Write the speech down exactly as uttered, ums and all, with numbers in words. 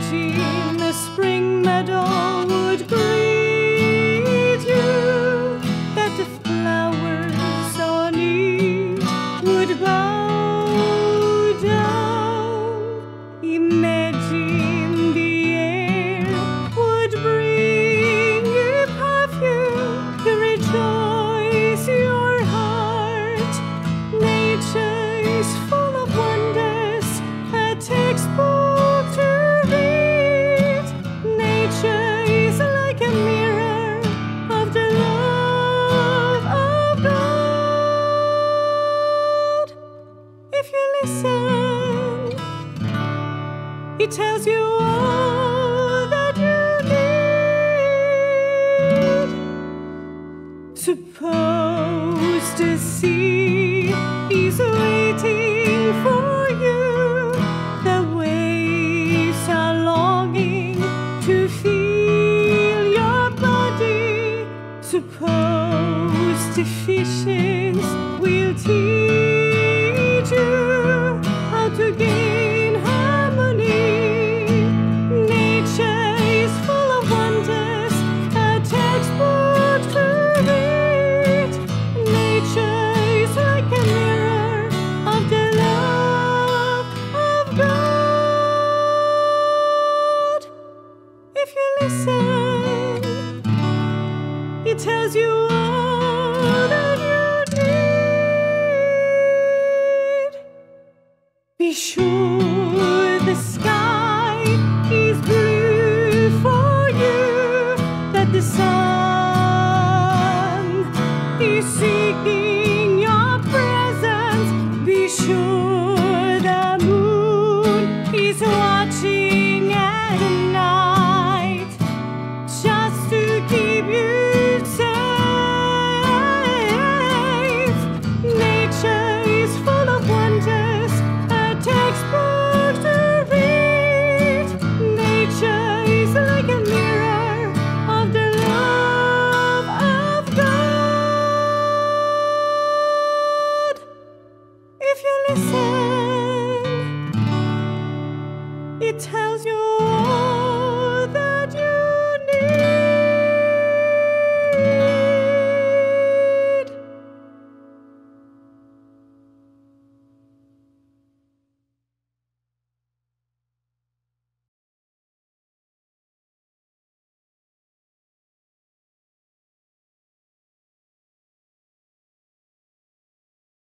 Imagine a spring meadow would greet you, that the flowers on it would bow down. Imagine the air would bring you perfume to rejoice your heart. Nature is full of wonders, a textbook to read. Nature is like a mirror of the love of God. If you listen, it tells you all that you need. Suppose the sea is waiting for you, the waves are longing to feel your body. Suppose the fishes will teach you how to gain harmony. Nature is full of wonders, a textbook to read. Nature is like a mirror of the love of God. If you listen, it tells you all that you need. Be sure the sky is blue for you, that the sun is seeking your presence. Be sure the moon is watching at night, just to keep you safe. Nature is full of wonders, a textbook to read. Nature is like a mirror of the love of God. If you listen, it tells you all